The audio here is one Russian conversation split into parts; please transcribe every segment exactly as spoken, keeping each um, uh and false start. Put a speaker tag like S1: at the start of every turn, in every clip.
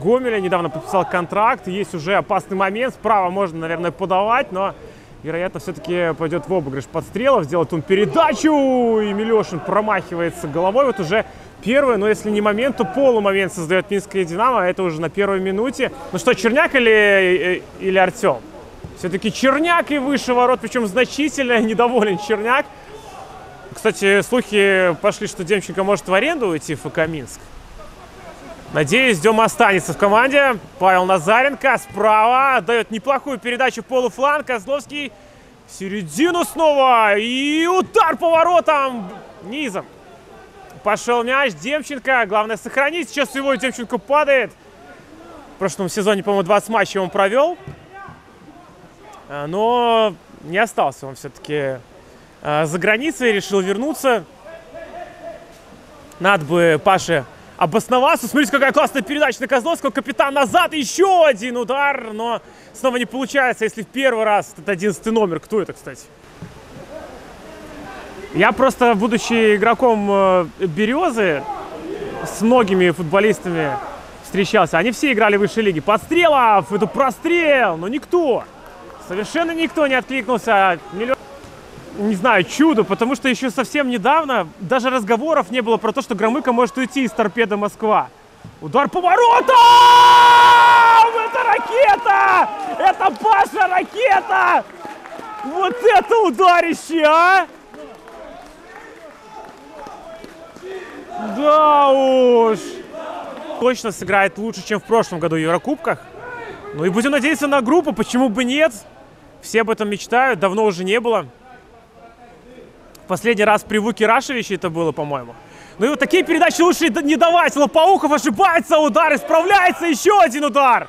S1: Гомеля, недавно подписал контракт, есть уже опасный момент, справа можно, наверное, подавать, но, вероятно, все-таки пойдет в обыгрыш Подстрелов, сделает он передачу, и Милешин промахивается головой, вот уже первый, но если не момент, то полумомент создает Минское Динамо, это уже на первой минуте. Ну что, Черняк или, или Артем? Все-таки Черняк и выше ворот, причем значительно недоволен Черняк. Кстати, слухи пошли, что Демченко может в аренду уйти в ФК Минск. Надеюсь, Дема останется в команде. Павел Назаренко справа дает неплохую передачу в полуфланг. Козловский в середину снова. И удар по воротам низом. Пошел мяч. Демченко. Главное сохранить. Сейчас его Демченко падает. В прошлом сезоне, по-моему, двадцать матчей он провел. Но не остался он все-таки за границей. Решил вернуться. Надо бы Паше обосноваться. Смотрите, какая классная передача на Козловского. Капитан назад. Еще один удар. Но снова не получается, если в первый раз. Это одиннадцатый номер. Кто это, кстати? Я просто, будучи игроком Березы, с многими футболистами встречался. Они все играли в высшей лиге. Подстрелов! Это прострел! Но никто, совершенно никто не откликнулся. Миллион... Не знаю, чудо, потому что еще совсем недавно даже разговоров не было про то, что Громыко может уйти из Торпедо Москва. Удар по воротам! Это ракета! Это Паша ракета! Вот это ударище, а! Да уж! Точно сыграет лучше, чем в прошлом году в Еврокубках. Ну и будем надеяться на группу, почему бы нет? Все об этом мечтают, давно уже не было. Последний раз при Вуке Рашевиче это было, по-моему. Ну и вот такие передачи лучше не давать. Лопоухов ошибается, удар, исправляется, еще один удар.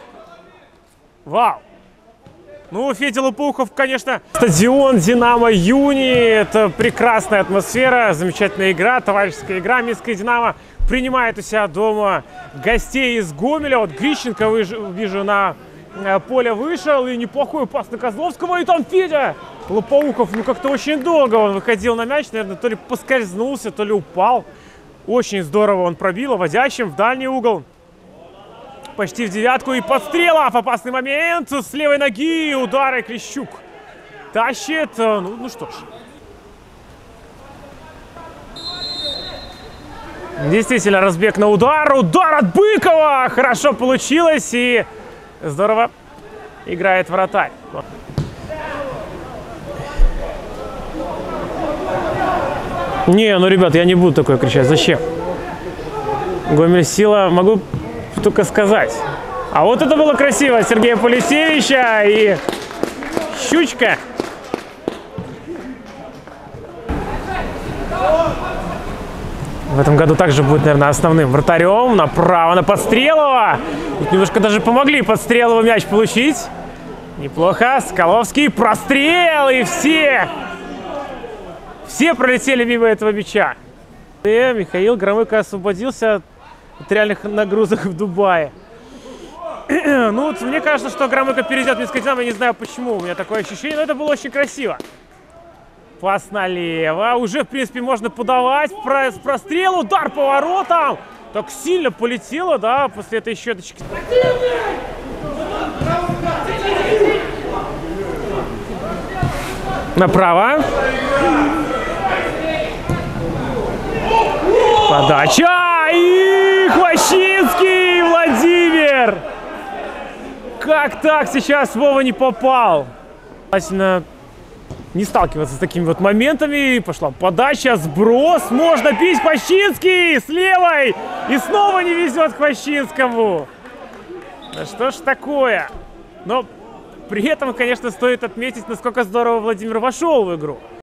S1: Вау. Ну, Федя Лопоухов, конечно. Стадион Динамо Юни. Это прекрасная атмосфера, замечательная игра, товарищеская игра. Минское Динамо принимает у себя дома гостей из Гомеля. Вот Грищенко, вижу, на поле вышел. И неплохой пас на Козловского. И там Федя Лопоухов, ну как-то очень долго он выходил на мяч. Наверное, то ли поскользнулся, то ли упал. Очень здорово он пробил, водящим в дальний угол. Почти в девятку. И Подстрелов. Опасный момент. С левой ноги удары. Клещук тащит. Ну, ну что ж. Действительно, разбег на удар. Удар от Быкова. Хорошо получилось. И здорово играет вратарь. Не, ну, ребят, я не буду такое кричать. Зачем? Гомель сила. Могу только сказать. А вот это было красиво. Сергея Полисевича и Щучка. В этом году также будет, наверное, основным вратарем. Направо на Подстрелова. Тут немножко даже помогли Подстрелову мяч получить. Неплохо. Скаловский. Прострел. И все. Все пролетели мимо этого мяча. И Михаил Громыко освободился от реальных нагрузок в Дубае. Ну, вот мне кажется, что Громыко перейдет в Минское Динамо. Я не знаю почему. У меня такое ощущение. Но это было очень красиво. Пас налево. Уже, в принципе, можно подавать. Прострел. Удар по воротам. Так сильно полетело, да, после этой щеточки. Направо. Подача. И Хвощинский Владимир. Как так сейчас Вова не попал? Желательно не сталкиваться с такими вот моментами. Пошла подача, сброс. Можно бить. Хвощинский с левой. И снова не везет Хвощинскому. Да что ж такое? Но при этом, конечно, стоит отметить, насколько здорово Владимир вошел в игру.